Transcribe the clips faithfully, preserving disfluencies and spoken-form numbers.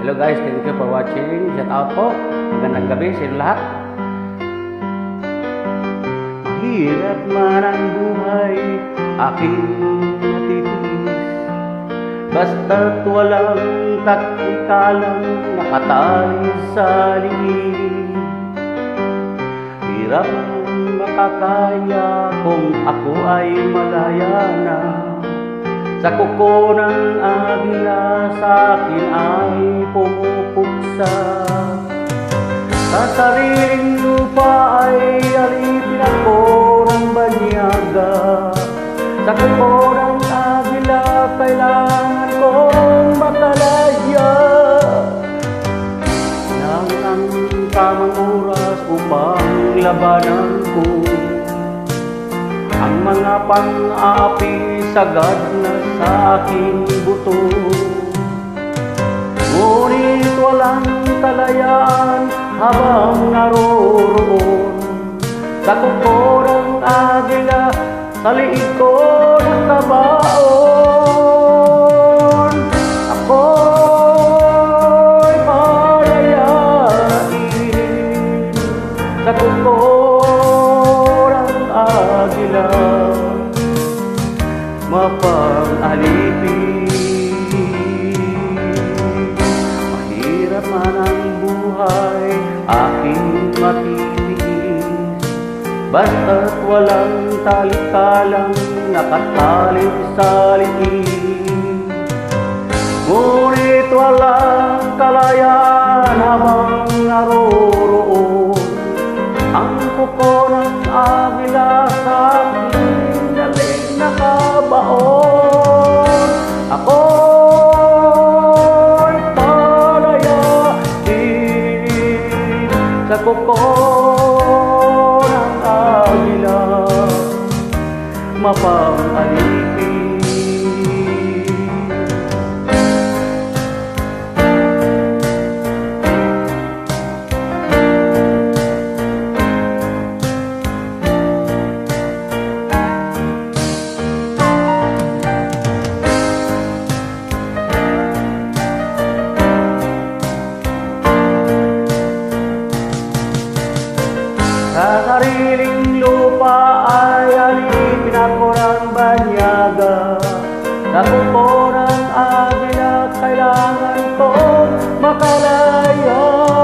Hello guys, thank you for watching. Shout out po. Magandang gabi sa inyo lahat. Mahirap man ang buhay, aking matitiis. Basta't walang takikalang nakatali sa liig. Hirap makakaya kung ako ay malaya na. Sa kuko ng agila sa akin ay pumupuksa. Sa sariling lupa ay alipin ako ng banyaga. Sa kuko ng agila kailangan kong makalaya. Nang ang tamang oras upang labanan ko ang mga pang-aapi sagad na sa aking buto. Ngunit walang kalayaan habang naroroon sa kuko ng agila, sa liig ko nakabaon. Ako'y palayain sa kuko ng agila, mapang-alipin. Mahirap man ang buhay, aking matitiis. Basta't walang talikalang nakatali sa liig. Ngunit walang kalayaan habang naroroon ang kuko ng agila sa aking dalig nakabaon. Ako'y palayain sa kuko ng agila, mapang-alipin. Sa sariling lupa ay alipin ako ng banyaga. Sa kuko ng agila kailangan kong makalaya.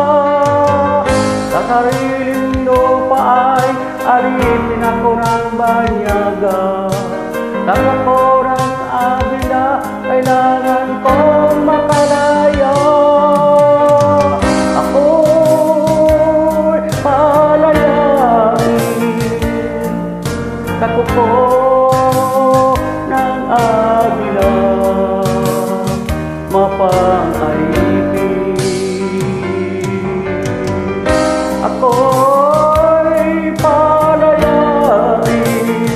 Sa sariling lupa ay alipin ako ng banyaga. Sa kuko ng agila kailangan kong makalaya. Sa kuko ng agila, mapang-alipin. Ako'y palayain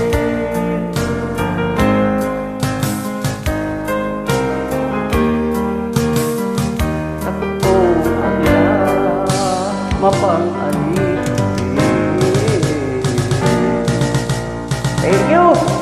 sa kuko ng agila, mapang-alipin. Thank you!